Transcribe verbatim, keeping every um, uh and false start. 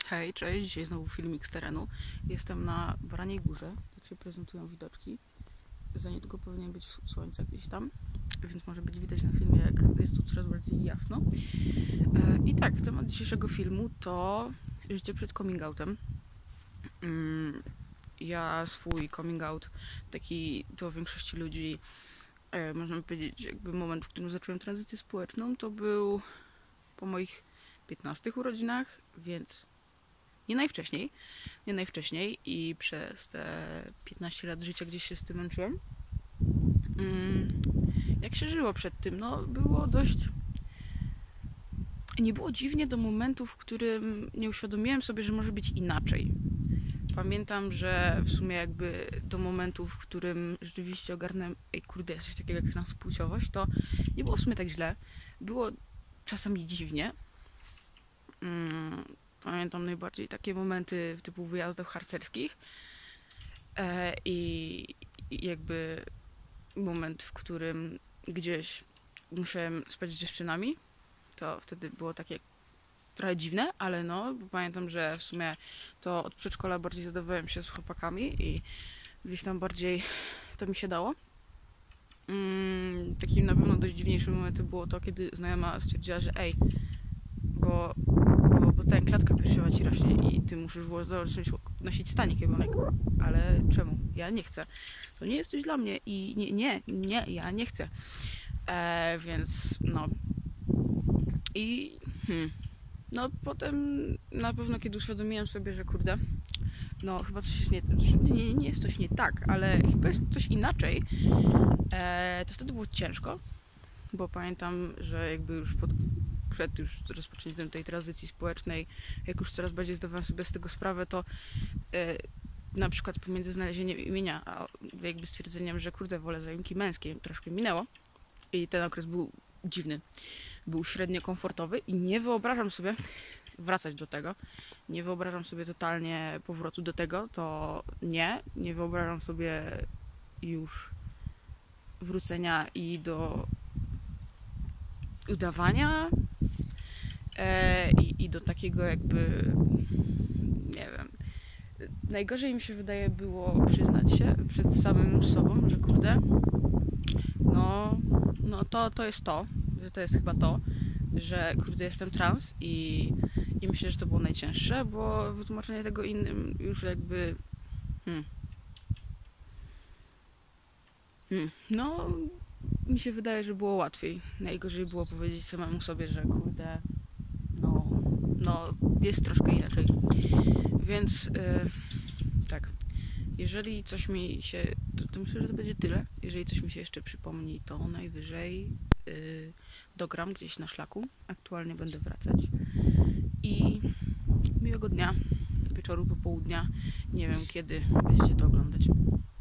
Hej, cześć, dzisiaj znowu filmik z terenu. Jestem na Baraniej Górze, tak się prezentują widoczki. Za niedługo powinien być słońce gdzieś tam, więc może być widać na filmie, jak jest tu coraz bardziej jasno. I tak, temat dzisiejszego filmu to życie przed coming outem. Ja swój coming out, taki do większości ludzi, można powiedzieć, jakby moment, w którym zacząłem tranzycję społeczną, to był po moich piętnastych urodzinach, więc nie najwcześniej, nie najwcześniej i przez te piętnaście lat życia gdzieś się z tym męczyłem. Jak się żyło przed tym? No, było dość... Nie było dziwnie do momentu, w którym nie uświadomiłem sobie, że może być inaczej. Pamiętam, że w sumie jakby do momentu, w którym rzeczywiście ogarnąłem, ej kurde, jest coś takiego jak transpłciowość, to nie było w sumie tak źle. Było czasami dziwnie. Pamiętam najbardziej takie momenty typu wyjazdów harcerskich e, i, i jakby moment, w którym gdzieś musiałem spać z dziewczynami, to wtedy było takie trochę dziwne, ale no, bo pamiętam, że w sumie to od przedszkola bardziej zadawałem się z chłopakami i gdzieś tam bardziej to mi się dało. Mm, takim na pewno dość dziwniejszym momentem było to, kiedy znajoma stwierdziła, że ej, bo Bo, bo ten klatka piersiowa ci rośnie i ty musisz zacząć nosić stanik kierunek. Ale czemu? Ja nie chcę. To nie jest coś dla mnie i nie, nie, nie ja nie chcę. E, więc no. I hmm, no potem na pewno, kiedy uświadomiłem sobie, że kurde, no chyba coś jest nie, nie, nie jest coś nie tak, ale chyba jest coś inaczej, e, to wtedy było ciężko, bo pamiętam, że jakby już pod przed już rozpoczęciem tej tranzycji społecznej, jak już coraz bardziej zdawałem sobie z tego sprawę, to e, na przykład pomiędzy znalezieniem imienia, a jakby stwierdzeniem, że kurde, wolę zajmki męskie, troszkę minęło i ten okres był dziwny. Był średnio komfortowy i nie wyobrażam sobie wracać do tego. Nie wyobrażam sobie totalnie powrotu do tego, to nie. Nie wyobrażam sobie już wrócenia i do udawania e, i, i do takiego jakby, nie wiem, najgorzej mi się wydaje było przyznać się przed samym sobą, że kurde, no, no to, to jest to, że to jest chyba to, że kurde jestem trans i, i myślę, że to było najcięższe, bo wytłumaczenie tego innym już jakby hmm, hmm, no mi się wydaje, że było łatwiej. Najgorzej było powiedzieć samemu sobie, że kurde, no, no jest troszkę inaczej. Więc yy, tak, jeżeli coś mi się, to, to myślę, że to będzie tyle. Jeżeli coś mi się jeszcze przypomni, to najwyżej yy, dogram gdzieś na szlaku. Aktualnie będę wracać. I miłego dnia, wieczoru, popołudnia. Nie wiem, kiedy będziecie to oglądać.